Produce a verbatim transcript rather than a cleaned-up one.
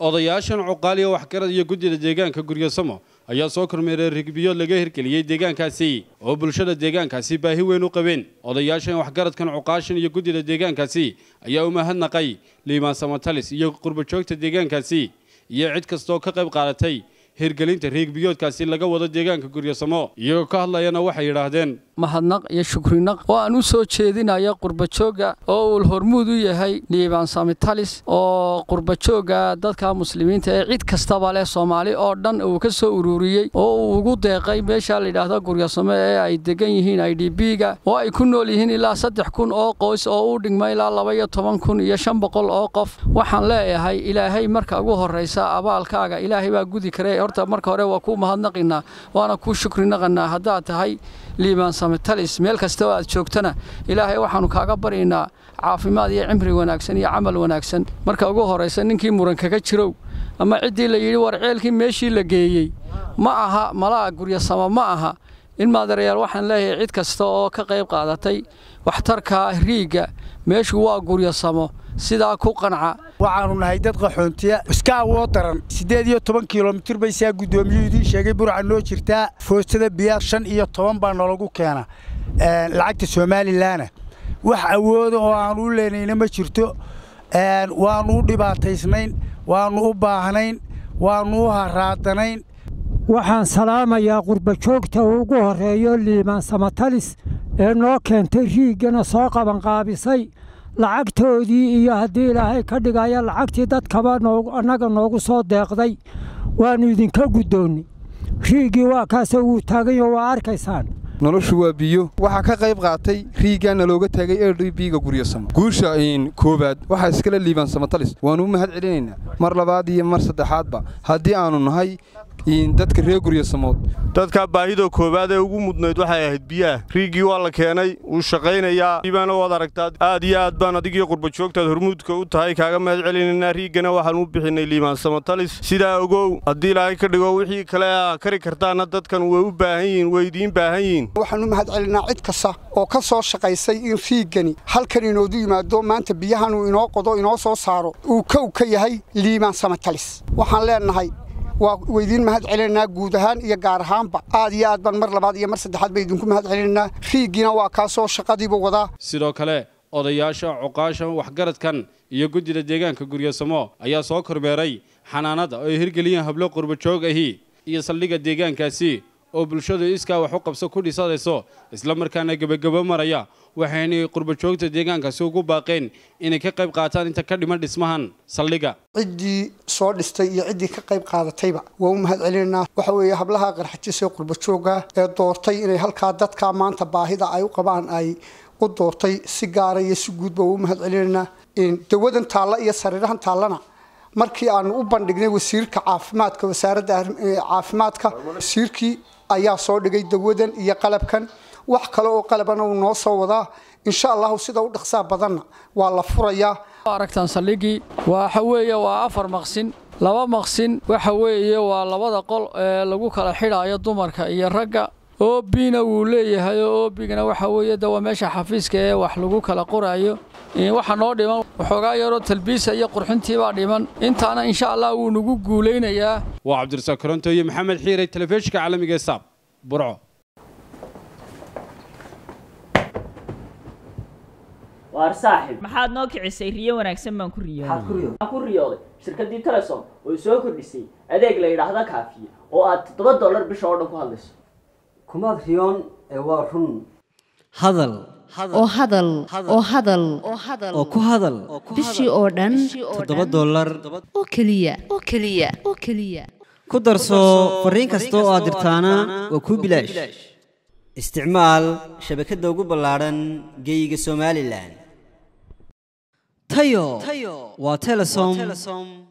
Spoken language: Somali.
odayaashan cuqaaliya wax garad iyo gudida deegaanka Guryasamo ayaa soo kormeeray rigbiyo laga hirgeliyay deegaankaasi oo bulshada deegaankaasi baahi weyn u qabeen odayaashan wax garadkan cuqaashan iyo gudida deegaankaasi ayaa u mahadnaqay Liimaan Samatalis iyo qurbo joogta deegaankaasi iyo cid kasta oo ka qayb qaadatay hirgelinta rigbiyoodkaasi laga wada deegaanka Guryasamo iyagoo ka hadlayana waxay yiraahdeen mahadnaq iyo shukrinaq oo aan u soo jeedinayo qurbo jooga oo uu hormuud u yahay Liimaan Samatalis oo qurbo jooga dadka muslimiinta ee cid kastaba leh Soomaali oo dhan uu ka soo ururiyay oo uu ugu deeqay meesha la yiraahdo Guryasamo ee ay degan yihiin I D B-ga oo ay ku nool yihiin ilaa saddex kun oo qoys oo u dhigmay ilaa laba iyo toban kun iyo shan boqol oo qof waxaan leeyahay Ilaahay marka ugu horeysa abaalkaaga Ilaahay baa gudi karay horta marka hore waa ku mahadnaqina waana ku shukrinaqana hadaa tahay Liimaan Samatalis meel kasta oo aad joogtana Ilaahay waxaanu kaaga bareenaa caafimaad iyo cimri wanaagsan iyo amal wanaagsan marka ugu horeysa ninkii muran kaga jiro ama cidii la yiri war ceelkii meeshii la geeyay ma aha malaa Guryasamo ma aha in maadareeyal waxaan leeyahay cid kasta oo ka qayb qaadatay waxtarka riiga meeshu waa Guryasamo sida ku qanca waxaanu nahay dad qaxoontiya iska awood daran sideed iyo toban kiiloomitir bay saa gudoomiyadii sheegay burca noo jirtaa foostada biyaha shan iyo toban baa nologu keena ee lacagta Soomaaliland wax awood oo aan u leenayna ma jirto ee waanu dhibaataysnayn waanu u baahnayn waanu haraadanayn waxaan salaamayaa qurbo joogta ugu horeeyo Liimaan Samatalis ee noo keentay riigana soo qaban qaabisay lacagtoodii iyo haddii Ilaahay ka dhigaya lacagtii dadkaba noogu anaga noogu soo deeqday waanu idinka gudoonay riigii waa kaas uu taagay oo waa arkaysaan noloshu waa biyo waxa ka qayb qaatay riigana looga tagay A D B-ga Guryasamo guusha in koobaad waxa iskala Liimaan Samatalis waanu mahad celinaynaa mar labaad iyo mar saddexaadba haddii aanu nahay in dadka reer Guryasamo dadka baahida koobaad ee ugu mudnayd waxay ahayd biyaha riigii waa la keenay uu shaqeynayaa diibaana wada aragtaa aad iyo aad baan adigii qurbo joogta hormuudka u tahay kaaga mahad celinayna riigana waxaan u bixinay Liimaan Samatalis sida ogow haddii Ilaahay ka dhigo wixii kale ah kari kartaana dadkan way u baahan yihiin way idiin baahan yihiin waxaan u mahad celinaa cid kasta oo ka soo shaqaysay in riigani halkan inoo yimaado maanta biyahan uu inoo qodo inoo soo saaro uu ka ka yahay Liimaan Samatalis waxaan leenahay waa weydiin mahad celinaa guud ahaan iyo gaar ahaanba aad iyo aad ban mar labaad iyo mar saddexaad bay idinku mahad celinaa riigina waa ka soo shaqadiiba wada sidoo kale odayaasha cuqaasha wax garadkan iyo gudida deegaanka Guryasamo ayaa soo kormeeray xanaanada oo hirgeliyeen hablo qurbo joog ahi iyo saldhiga deegaankaasi oo bulshadu iska wax u qabso ku dhisadayso isla markaana gabagabo maraya waxaanay qurbo joogta deegaankaasi ugu baaqeen inay ka qayb qaataan inta ka dhiman dhismahan saldhiga cidii soo dhistay iyo cidii ka qayb qaadatayba waa u mahad celinaa waxa weeye hablaha qarxajisay qurbo jooga ee doortay inay halka dadka maanta baahida ay u qabaan ay u doortay si gaar ah iyo si guud ba u mahad celinaa in dawadan taala iyo sariirahan taalana markii aan u bandhignay wasiirka caafimaadka wasaaradda caafimaadka wasiirkii ayaa soo dhigay dawadan iyo qalabkan wax kale oo qalabana uu noo soo wadaa insha Allah sida u dhaqsaa badanna waa la furayaa aragtan saligi waxa weeye waa afar maqsin laba maqsin waxa weeye waa labada qol ee lagu kala xidhaayo dumarka iyo ragga oo biina uu leeyahay oo bigana waxa weeye dawa meesha xafiiska ee wax lagu kala qoraayo in waxa noo dhiman waxoogaa yaro talbiisa iyo qurxintii baa dhiman intaana insha Allah uu nagu guuleynayaa waa Cabdirasaaq Koronto iyo Maxamed Xiire telefishinka caalamiga ee Saab Burco waar saaxib maxaad noo kicisay riyo wanaagsan baan ku riyooday ku riyooday shirkadii Telesom oo soo kordhisay adeeg la yiraahdo kaafiye oo aad toddoba dollar bisha oo dhan ku hadlayso kuma riyoon ee waa run hadal oo hadal oo hadal oo ku hadal bishii oo dhan toddoba dollar oo kaliya oo kaliya oo kaliya ku darso fariin kasta oo aad dirtaana waa ku bilaash isticmaal shabakadda ugu ballaaran geyga Somaliland tayo waa Telesom